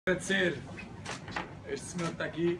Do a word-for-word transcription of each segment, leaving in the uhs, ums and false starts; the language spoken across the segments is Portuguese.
Agradecer este senhor que está aqui.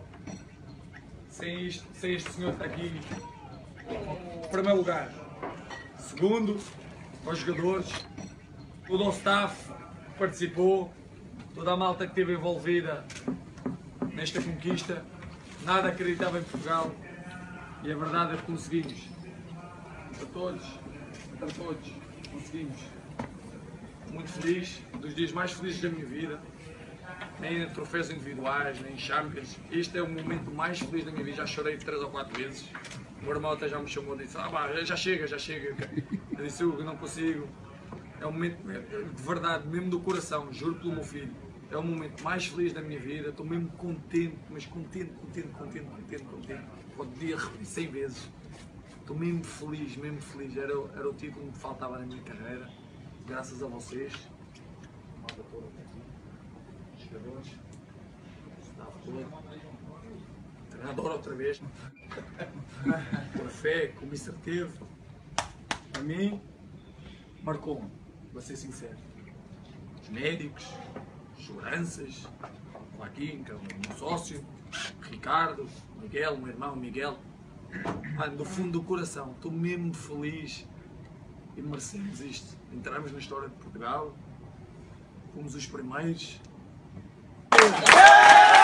Sem, isto, sem este senhor que está aqui, em primeiro lugar. Segundo, aos jogadores, todo o staff que participou, toda a malta que esteve envolvida nesta conquista. Nada acreditava em Portugal e a verdade é que conseguimos. Para todos, para todos, conseguimos. Muito feliz, dos dias mais felizes da minha vida. Nem em troféus individuais, nem em Champions. Este é o momento mais feliz da minha vida. Já chorei três ou quatro vezes. O meu irmão até já me chamou e disse: ah, pá, já chega, já chega. Eu disse: eu não consigo. É um momento de verdade, mesmo do coração, juro pelo meu filho. É o momento mais feliz da minha vida. Estou mesmo contente, mas contente, contente, contente, contente, contente. Podia repetir cem vezes. Estou mesmo feliz, mesmo feliz. Era, era o título que me faltava na minha carreira. Graças a vocês. Malta toda aqui. Jogadores, staff todo, treinador outra vez, com a fé, com o mister teve, a mim, marcou-me, vou ser sincero. Os médicos, as seguranças, o Joaquim, que é o meu sócio, o Ricardo, o Miguel, o meu irmão Miguel, mano, do fundo do coração, estou mesmo feliz e merecemos isto. Entramos na história de Portugal, fomos os primeiros. Yeah!